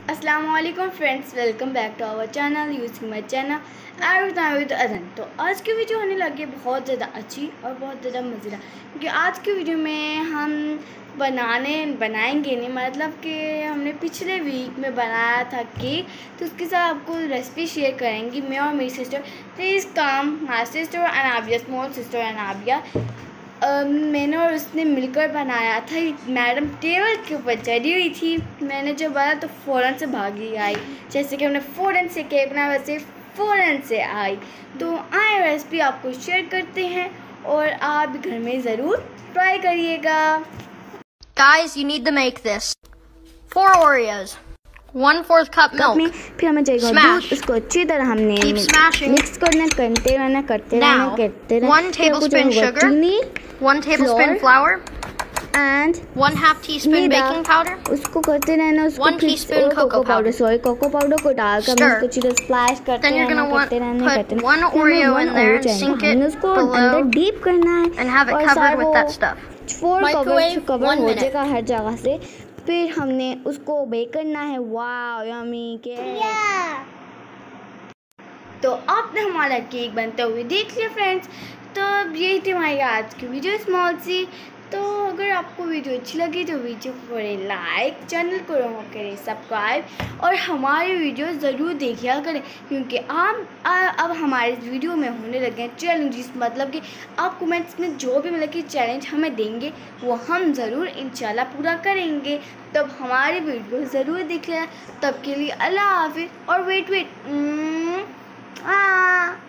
अस्सलामुअलैकुम friends, welcome back to our channel using my channel I with Adan. तो आज की वीडियो होने लगी है बहुत ज़्यादा अच्छी और बहुत ज़्यादा मज़ेदार, क्योंकि आज की वीडियो में हम बनाएंगे नहीं, मतलब कि हमने पिछले वीक में बनाया था केक, तो उसके साथ आपको रेसिपी शेयर करेंगी मैं और मेरी sister. Please come my sister Anabia, small sister Anabia. मैंने और उसने मिलकर बनाया था। मैडम टेबल के ऊपर चढ़ी हुई थी, मैंने जब बनाया तो फ़ौरन से भागी आई, जैसे कि हमने फ़ौरन से केक बनाया वैसे फ़ौरन से आई। तो आए रेसिपी आपको शेयर करते हैं और आप घर में ज़रूर ट्राई करिएगा। Guys, you need to make this. 4 Oreos, 1/4 cup milk. फिर हमें चाहिए दूध, उसको अच्छी तरह हमने मिक्स करते रहना। 1 tablespoon sugar, 1 tablespoon flour, and 1/2 teaspoon baking powder, उसको करते रहना। उसको 1 teaspoon cocoa powder. Cocoa powder को डालकर Stir. उसको अच्छी तरह स्प्लैश करते Then you're रहना, gonna want करते रहना, put 1 Oreo in there and sink it उसको below अंदर डीप करना है and have it covered with that stuff. Cover 1 हो minute. जाएगा हर जगह से। फिर हमने उसको बेक करना है। Wow yummy cake. तो आपने हमारा केक बनते हुए देख लिया फ्रेंड्स। तो यही थी हमारी आज की वीडियो स्मॉल सी। तो अगर आपको वीडियो अच्छी लगी तो वीडियो को करें लाइक, चैनल को करें सब्सक्राइब और हमारी वीडियो ज़रूर देखिया करें, क्योंकि अब हमारे वीडियो में होने लगे हैं चैलेंजेस। मतलब कि आप कमेंट्स में जो भी मतलब कि चैलेंज हमें देंगे वो हम ज़रूर इंशाल्लाह पूरा करेंगे। तब हमारी वीडियो ज़रूर देख लें। तब के लिए अल्लाह हाफिज़। और वेट